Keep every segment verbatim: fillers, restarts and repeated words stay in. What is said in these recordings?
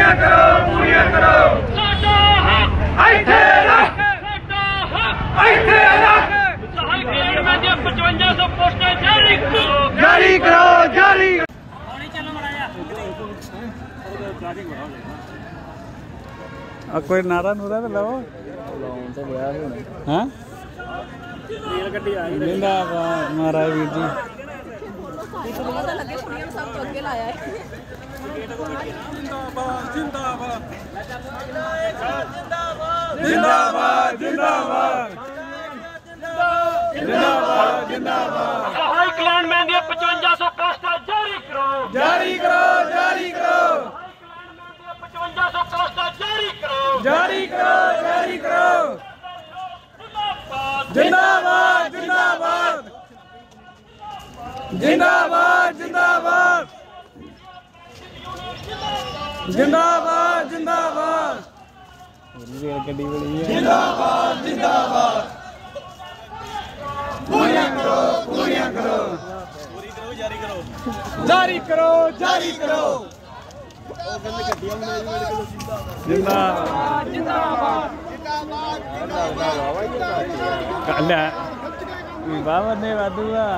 ਪੂਰੀਆਂ ਕਰੋ ਪੂਰੀਆਂ ਕਰੋ ਸਾਡਾ ਹੱਕ ਇੱਥੇ ਰੱਖ ਸਾਡਾ ਹੱਕ ਇੱਥੇ ਰੱਖ ਸਹਾਇਕ ਰੇਲਵੇ ਦੀਆਂ ਪਚਵੰਜਾ ਸੌ ਪੋਸਟਾਂ ਜਾਰੀ ਕਰੋ ਜਾਰੀ ਕਰੋ ਜਾਰੀ ਪਾਣੀ ਚੱਲ ਮੜਾਇਆ ਆ ਕੋਈ ਨਾਰਾ ਨੂਰਾ ਤੇ ਲਾਓ ਲਾਉਣ ਤੋਂ ਗਿਆ ਸੀ ਹੁਣ ਹਾਂ ਰੇਲ ਗੱਡੀ ਆ ਗਈ ਜਿੰਦਾਬਾਦ ਮਹਾਰਾਜ ਵੀਰ ਜੀ ਲੱਗੇ ਕੁੜੀਆਂ ਨੂੰ ਸਭ ਤੋਂ ਅੱਗੇ ਲਾਇਆ ਹੈ ਜਿੰਦਾਬਾਦ ਜਿੰਦਾਬਾਦ ਜਿੰਦਾਬਾਦ ਜਿੰਦਾਬਾਦ ਜਿੰਦਾਬਾਦ ਸਹਾਇਕ ਲਾਈਨਮੈਨ ਦੀਆਂ ਪਚਵੰਜਾ ਸੌ ਪੋਸਟਾਂ ਜਾਰੀ ਕਰੋ ਜਾਰੀ ਕਰੋ ਜਾਰੀ ਕਰੋ ਪਚਵੰਜਾ ਸੌ ਪੋਸਟਾਂ ਜਾਰੀ ਕਰੋ ਜਾਰੀ ਕਰੋ ਜਾਰੀ ਕਰੋ ਜਿੰਦਾਬਾਦ ਜਿੰਦਾਬਾਦ ਜਿੰਦਾਬਾਦ ਜਿੰਦਾਬਾਦ ਜਿੰਦਾਬਾਦ ਜਿੰਦਾਬਾਦ ਰੇਲ ਗੱਡੀ ਬੜੀ ਹੈ ਜਿੰਦਾਬਾਦ ਜਿੰਦਾਬਾਦ ਪੂਰੀਆਂ ਕਰੋ ਪੂਰੀਆਂ ਕਰੋ ਪੂਰੀ ਕਰੋ ਜਾਰੀ ਕਰੋ ਜਾਰੀ ਕਰੋ ਜਾਰੀ ਕਰੋ ਉਹ ਕਹਿੰਦੇ ਗੱਡੀਆਂ ਬਣਾ ਜੀ ਮੇਰੇ ਕੋਲ ਜਿੰਦਾਬਾਦ ਜਿੰਦਾਬਾਦ ਕੱਲ ਬਾਬਾ ਨੇ ਵਾਦੂਆ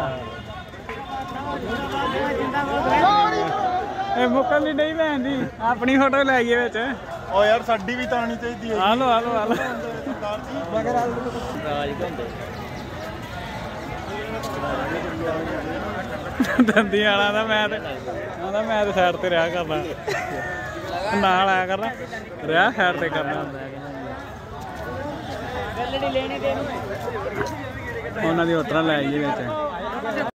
ਇਹ ਮੁੱਕਣ ਲਈ ਨਹੀਂ ਲੈਂਦੀ ਆਪਣੀ ਫੋਟੋ ਲੈ ਗਏ ਵਿੱਚ ਓ ਯਾਰ ਸਾਡੀ ਵੀ ਤਾਂ ਆਣੀ ਚਾਹੀਦੀ ਹੈ ਆ ਲੋ ਆ ਲੋ ਆ ਲੋ ਮਗਰ ਰਾਜ ਹੁੰਦੇ ਦੰਦੀ ਵਾਲਾ ਦਾ ਮੈਂ ਤੇ ਆਂਦਾ ਮੈਂ ਤੇ ਸਾਈਡ ਤੇ ਰਿਹਾ ਕਰਨਾ ਨਾਲ ਆਇਆ ਕਰਨਾ ਰਿਹਾ ਸਾਈਡ ਤੇ ਕਰਨਾ ਹੁੰਦਾ ਗੱਲੜੀ ਲੈਣੇ ਦੇ ਨੂੰ ਉਹਨਾਂ ਦੀ ਹੋਟਲਾਂ ਲੈ ਆਈਏ ਵਿੱਚ